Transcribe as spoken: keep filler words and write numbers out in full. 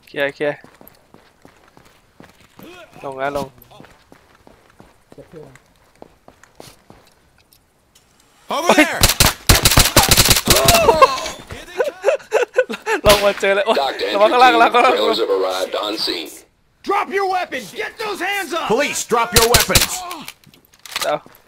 เคลียร์เคลียร์ลงนะลง Over there. ลงมาเจอเลยโอ๊ยระวังข้างล่างข้างล่างข้างล่าง Trailers have arrived on scene. Drop your weapons. Get those hands up. Police, drop your weapons. เดี๋ยว